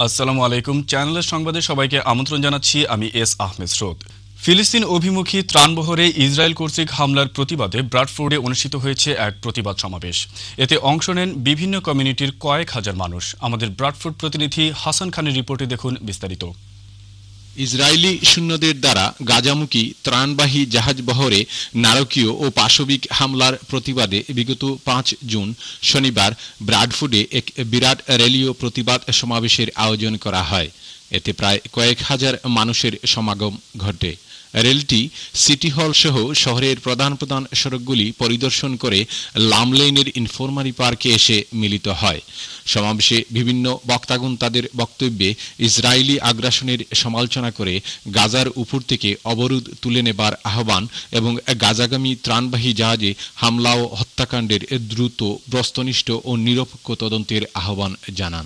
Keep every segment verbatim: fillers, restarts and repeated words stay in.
আসসালামু আলাইকুম। চ্যানেলের সংবাদে সবাইকে আমন্ত্রণ জানাচ্ছি। আমি এস আহমেদ স্রোত। ফিলিস্তিন অভিমুখী ত্রাণবহরে ইসরায়েল কর্তৃক হামলার প্রতিবাদে ব্রাডফোর্ডে অনুষ্ঠিত হয়েছে এক প্রতিবাদ সমাবেশ। এতে অংশ নেন বিভিন্ন কমিউনিটির কয়েক হাজার মানুষ। আমাদের ব্রাডফোর্ড প্রতিনিধি হাসান খানের রিপোর্টে দেখুন বিস্তারিত। ইসরায়েলি সৈন্যদের দ্বারা গাজামুখী ত্রাণবাহী জাহাজবহরে নারকীয় ও পাশবিক হামলার প্রতিবাদে বিগত পাঁচ জুন শনিবার ব্রাডফোর্ডে এক বিরাট র্যালি ও প্রতিবাদ সমাবেশের আয়োজন করা হয়। এতে প্রায় কয়েক হাজার মানুষের সমাগম ঘটে। রেলটি সিটি হল সহ শহরের প্রধান প্রধান সড়কগুলি পরিদর্শন করে লামলেনের ইনফরমারি পার্কে এসে মিলিত হয়। সমাবেশে বিভিন্ন বক্তাগণ তাদের বক্তব্যে ইসরায়েলি আগ্রাসনের সমালোচনা করে গাজার উপর থেকে অবরোধ তুলে নেবার আহ্বান এবং গাজাগামী ত্রাণবাহী জাহাজে হামলা ও হত্যাকাণ্ডের দ্রুত বস্তুনিষ্ঠ ও নিরপেক্ষ তদন্তের আহ্বান জানান।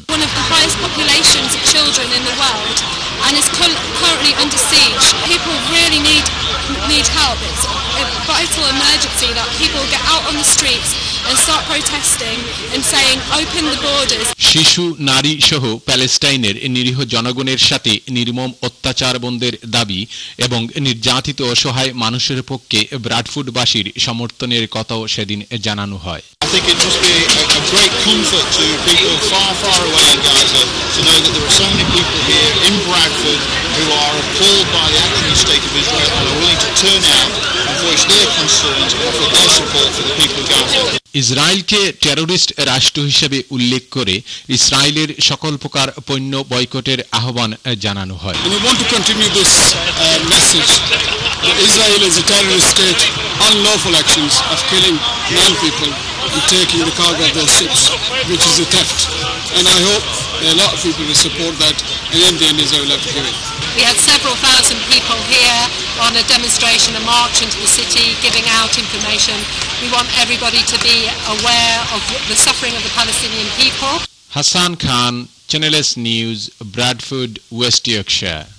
And is currently under siege. People really need need help. It's a vital emergency that people get out on the streets and start protesting and saying open the borders. শিশু নারী সহ প্যালেস্টাইনের নিরীহ জনগণের সাথে নির্মম অত্যাচার বন্ধের দাবি এবং নির্যাতিত অসহায় মানুষের পক্ষে ব্রাডফোর্ডবাসীর সমর্থনের কথাও সেদিন জানানো হয়। I think it must be a, a great comfort to people far, far away in Gaza to know that there are so many people here in Bradford who are appalled by the act of the State of Israel and are willing to turn out and voice their concerns and offer their support for the people of Gaza. ইসরায়েলকে terrorist রাষ্ট্র হিসেবে উল্লেখ করে ইসরায়েলের সকল প্রকার পণ্য বয়কটের আহ্বান জানানো হয়। We want to continue this uh, message that Israel is a terrorist state, unlawful actions of killing nine people and taking the cargo of those ships, which is a theft. And I hope a lot of people will support that, and in the end Israel will have to give it. We had several thousand people here on a demonstration, a march into the city, giving out information. We want everybody to be aware of the suffering of the Palestinian people. Hassan Khan, Channel S News, Bradford, West Yorkshire.